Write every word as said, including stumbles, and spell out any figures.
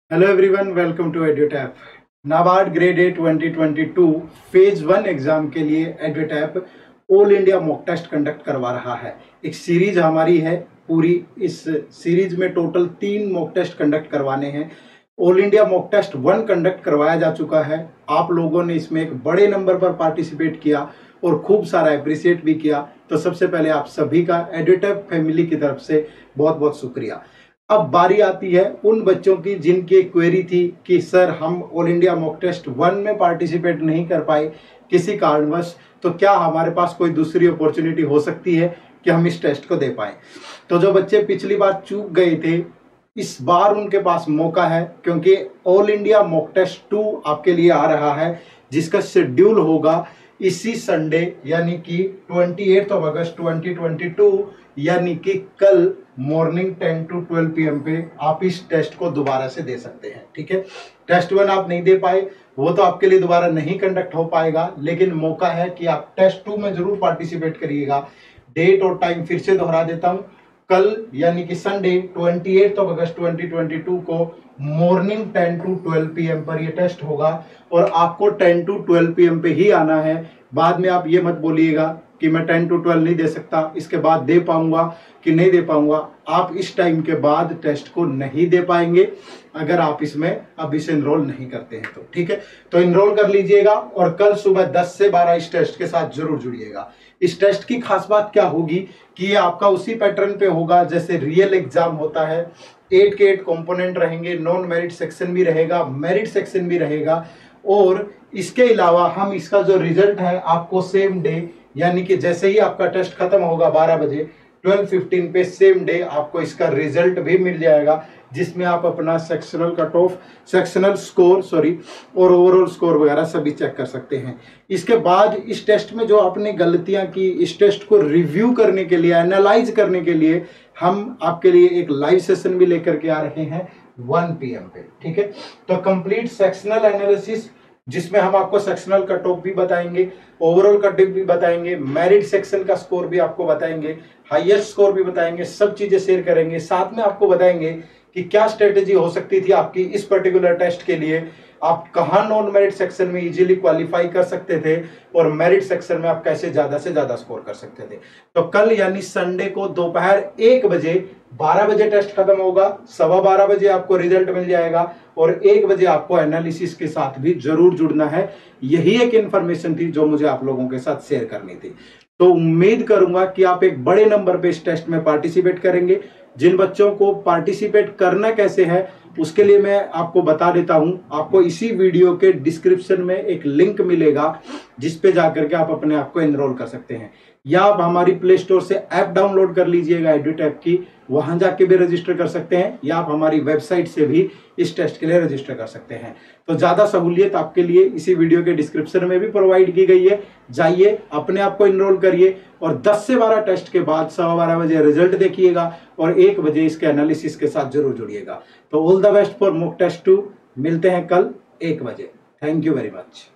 Hello everyone, welcome to Edutap. NABARD grade A twenty twenty two phase one exam के लिए Edutap all India mock test conduct करवा रहा है। एक series हमारी है पूरी। इस सीरीज में टोटल तीन मॉक टेस्ट कंडक्ट करवाने हैं। All India mock test one conduct करवाया जा चुका है। आप लोगों ने इसमें एक बड़े नंबर पर पार्टिसिपेट किया और खूब सारा अप्रिशिएट भी किया। तो सबसे पहले आप सभी का एड्यूटैप फैमिली की तरफ से बहुत बहुत शुक्रिया। अब बारी आती है उन बच्चों की जिनकी क्वेरी थी कि सर हम all India mock test one में पार्टिसिपेट नहीं कर पाए किसी कारणवश, तो क्या हमारे पास कोई दूसरी अपॉर्चुनिटी हो सकती है कि हम इस टेस्ट को दे पाए। तो जो बच्चे पिछली बार चूक गए थे, इस बार उनके पास मौका है, क्योंकि all India mock test two आपके लिए आ रहा है, जिसका शेड्यूल होगा इसी संडे यानी कि अट्ठाईस ऑफ अगस्त ट्वेंटी ट्वेंटी टू, यानी कि कल morning ten to twelve P M पे आप इस टेस्ट को दोबारा से दे सकते हैं। ठीक है, टेस्ट वन आप नहीं दे पाए, वो तो आपके लिए दोबारा नहीं कंडक्ट हो पाएगा, लेकिन मौका है कि आप टेस्ट टू में जरूर पार्टिसिपेट करिएगा। डेट और टाइम फिर से दोहरा देता हूं, कल यानी कि संडे अट्ठाईस ऑफ अगस्त ट्वेंटी ट्वेंटी टू को morning ten to twelve P M पर ये टेस्ट होगा और आपको ten to twelve P M पे ही आना है। बाद में आप ये मत बोलिएगा कि मैं टेन टू ट्वेल्व नहीं दे सकता, इसके बाद दे पाऊंगा कि नहीं दे पाऊंगा। आप इस टाइम के बाद टेस्ट को नहीं दे पाएंगे अगर आप इसमें अब इसे इनरोल नहीं करते हैं तो। ठीक है, तो इनरोल कर लीजिएगा और कल सुबह दस से बारह इस टेस्ट के साथ जरूर जुड़िएगा। इस टेस्ट की खास बात क्या होगी कि ये आपका उसी पैटर्न पे होगा जैसे रियल एग्जाम होता है। एट के एट कंपोनेंट रहेंगे, नॉन मेरिट सेक्शन भी रहेगा, मेरिट सेक्शन भी रहेगा, और इसके अलावा हम इसका जो रिजल्ट है आपको सेम डे यानी कि जैसे ही आपका टेस्ट खत्म होगा बारह बजे ट्वेल्व फिफ्टीन पे सेम डे आपको इसका रिजल्ट भी मिल जाएगा, जिसमें आप अपना sectional cut off, sectional score sorry और ओवरऑल स्कोर वगैरह सभी चेक कर सकते हैं। इसके बाद इस टेस्ट में जो आपने गलतियां की, इस टेस्ट को रिव्यू करने के लिए, एनालाइज करने के लिए हम आपके लिए एक लाइव सेशन भी लेकर के आ रहे हैं वन पी एम पे। ठीक है, तो कंप्लीट सेक्शनल एनालिसिस, जिसमें हम आपको सेक्शनल कट ऑफ भी बताएंगे, ओवरऑल कट ऑफ भी बताएंगे, मेरिट सेक्शन का स्कोर भी आपको बताएंगे, हाईएस्ट स्कोर भी बताएंगे, सब चीजें शेयर करेंगे। साथ में आपको बताएंगे कि क्या स्ट्रेटेजी हो सकती थी आपकी इस पर्टिकुलर टेस्ट के लिए, आप कहां नॉन मेरिट सेक्शन में इजीली क्वालिफाई कर सकते थे और मेरिट सेक्शन में आप कैसे ज्यादा से ज्यादा स्कोर कर सकते थे। तो कल यानी संडे को दोपहर एक बजे, बारह बजे टेस्ट खत्म होगा, सवा बारह बजे आपको रिजल्ट मिल जाएगा और एक बजे आपको एनालिसिस के साथ भी जरूर जुड़ना है। यही एक इंफॉर्मेशन थी जो मुझे आप लोगों के साथ शेयर करनी थी। तो उम्मीद करूंगा कि आप एक बड़े नंबर पे इस टेस्ट में पार्टिसिपेट करेंगे। जिन बच्चों को पार्टिसिपेट करना कैसे है उसके लिए मैं आपको बता देता हूं। आपको इसी वीडियो के डिस्क्रिप्शन में एक लिंक मिलेगा जिस पे जाकर के आप अपने आप को एनरोल कर सकते हैं, या आप हमारी प्ले स्टोर से ऐप डाउनलोड कर लीजिएगा एड्यूटैप की, वहां जाके भी रजिस्टर कर सकते हैं, या आप हमारी वेबसाइट से भी इस टेस्ट के लिए रजिस्टर कर सकते हैं। तो ज्यादा सहूलियत आपके लिए इसी वीडियो के डिस्क्रिप्शन में भी प्रोवाइड की गई है। जाइए, अपने आप को इनरोल करिए और दस से बारह टेस्ट के बाद सवा बारह बजे रिजल्ट देखिएगा और एक बजे इसके एनालिसिस के साथ जरूर जुड़िएगा। तो all the best for mock test two. मिलते हैं कल एक बजे। Thank you very much.